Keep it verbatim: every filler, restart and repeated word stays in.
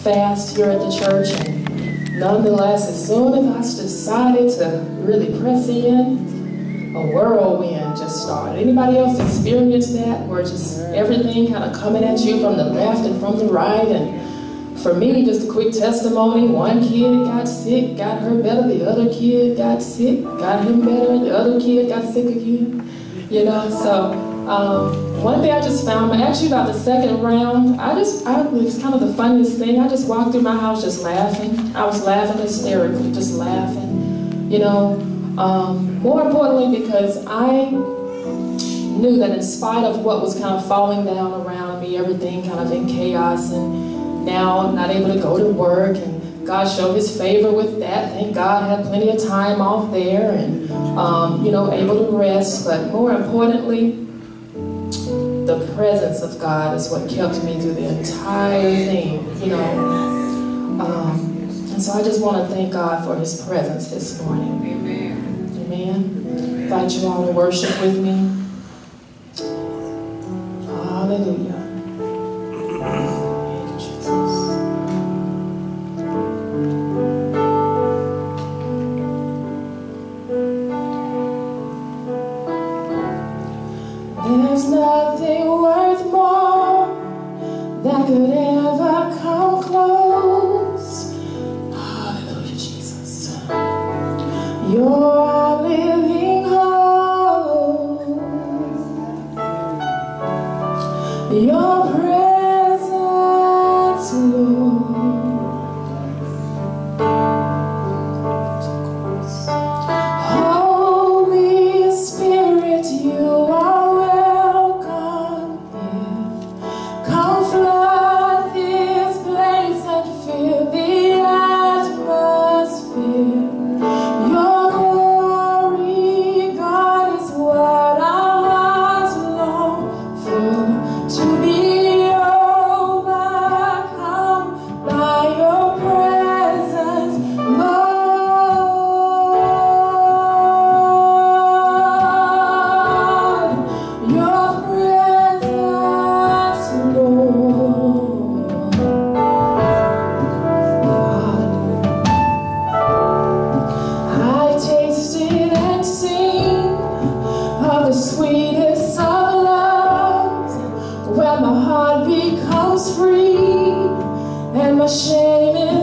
fast here at the church, and nonetheless, as soon as I decided to really press in, a whirlwind just started. Anybody else experience that, where just everything kind of coming at you from the left and from the right? And for me, just a quick testimony, one kid got sick, got her better, the other kid got sick, got him better, the other kid got sick again, you know, so. Um, one day I just found, actually about the second round, I just, I, it was kind of the funniest thing. I just walked through my house just laughing. I was laughing hysterically, just laughing, you know. Um, more importantly, because I knew that in spite of what was kind of falling down around me, everything kind of in chaos, and now I'm not able to go to work, and God showed his favor with that. Thank God I had plenty of time off there, and, um, you know, able to rest. But more importantly, the presence of God is what kept me through the entire thing, you know. Um, and so I just want to thank God for his presence this morning. Amen. Amen. Invite you all to worship with me. Hallelujah. Thank you, Jesus. There's nothing worth more that could ever come close. Hallelujah, Jesus. You're our living hope. Your presence, Lord. Holy Spirit, you are sweetest of loves, where my heart becomes free and my shame is